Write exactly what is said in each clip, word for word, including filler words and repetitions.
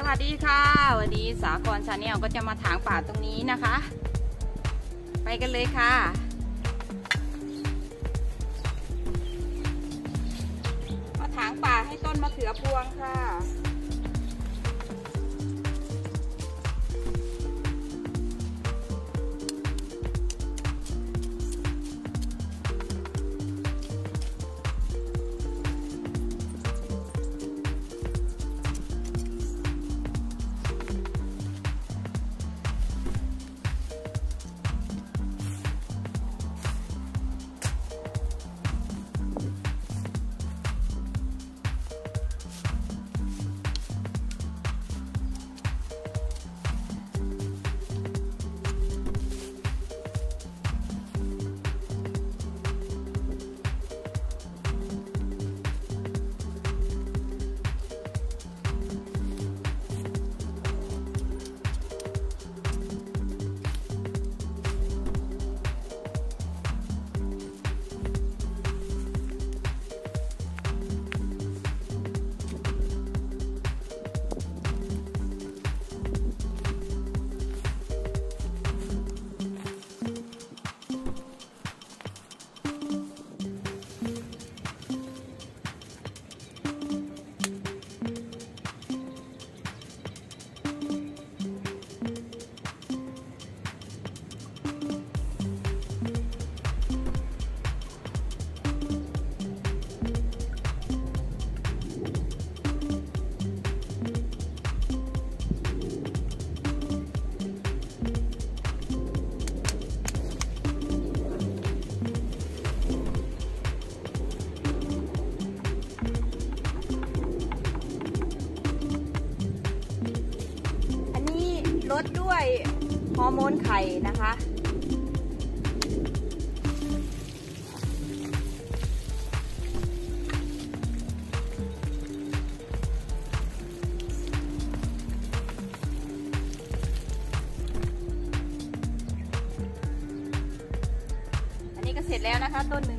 วัสดีค่ะวันนี้สากรชาแนลก็จะมาถางป่าตรงนี้นะคะไปกันเลยค่ะมาถางป่าให้ต้นมะเขือพวงค่ะลดด้วยฮอร์โมนไข่นะคะอันนี้ก็เสร็จแล้วนะคะต้นหนึ่ง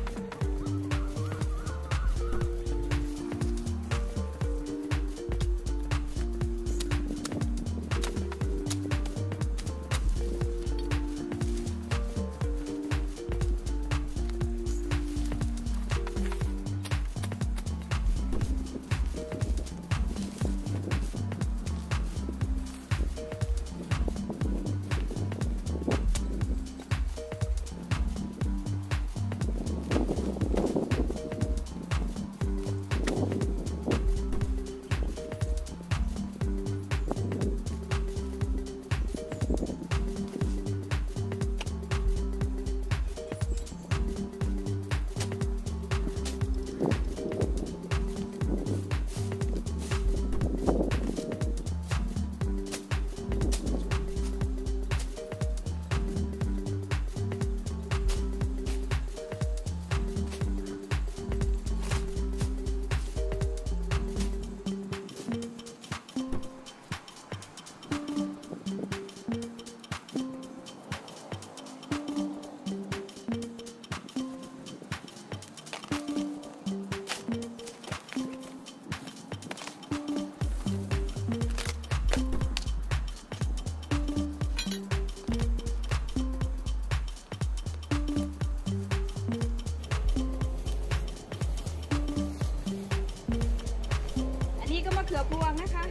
เขือพวงนะคะ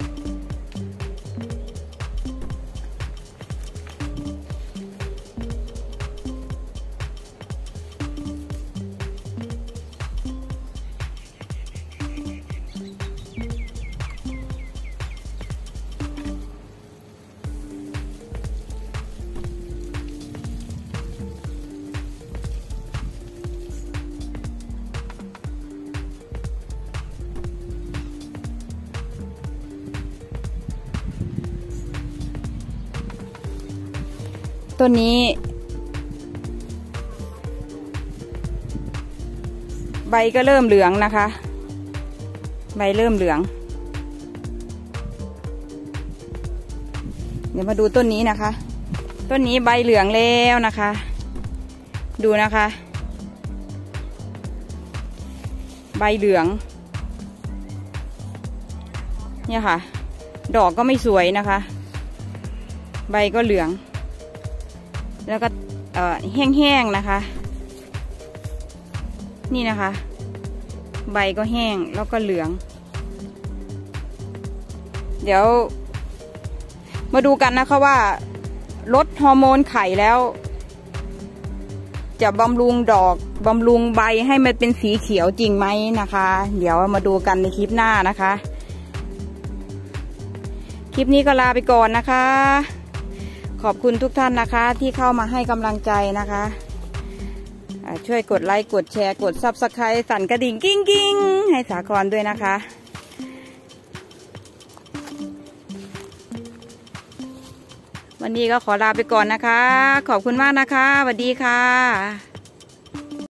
ต้นนี้ใบก็เริ่มเหลืองนะคะใบเริ่มเหลืองเดี๋ยวมาดูต้นนี้นะคะต้นนี้ใบเหลืองแล้วนะคะดูนะคะใบเหลืองเนี่ยค่ะดอกก็ไม่สวยนะคะ ใบก็เหลือง แล้วก็เอ่อแห้งๆนะคะ นี่นะคะ ใบก็แห้งแล้วก็เหลือง เดี๋ยวมาดูกันนะคะว่าลดฮอร์โมนไข่แล้วจะบำรุงดอกบำรุงใบให้มันเป็นสีเขียวจริงไหมนะคะ เดี๋ยวมาดูกันในคลิปหน้านะคะ คลิปนี้ก็ลาไปก่อนนะคะ ขอบคุณทุกท่านนะคะที่เข้ามาให้กำลังใจนะคะช่วยกดไลค์กดแชร์กดซับสไครต์สั่นกระดิ่งกิ้งกิ้งให้สาครด้วยนะคะวันนี้ก็ขอลาไปก่อนนะคะขอบคุณมากนะคะสวัสดีค่ะ